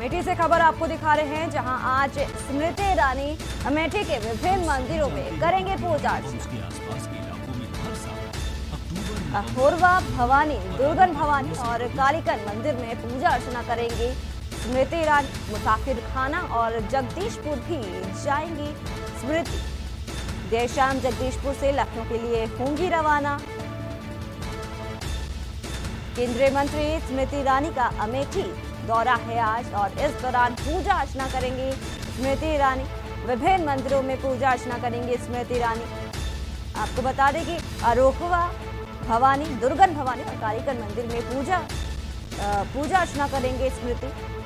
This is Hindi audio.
अमेठी से खबर आपको दिखा रहे हैं, जहां आज स्मृति ईरानी अमेठी के विभिन्न मंदिरों में करेंगे पूजा अर्चना। अहोरवा भवानी, दुर्गन भवानी और कालीकन मंदिर में पूजा अर्चना करेंगे स्मृति ईरानी। मुसाफिर खाना और जगदीशपुर भी जाएंगी स्मृति। देर शाम जगदीशपुर से लखनऊ के लिए होंगी रवाना। केंद्रीय मंत्री स्मृति ईरानी का अमेठी दौरा है आज और इस दौरान पूजा अर्चना करेंगे स्मृति ईरानी। विभिन्न मंदिरों में पूजा अर्चना करेंगे स्मृति ईरानी। आपको बता दें कि अरोहवा भवानी, दुर्गन भवानी और कालीकन मंदिर में पूजा अर्चना करेंगे स्मृति।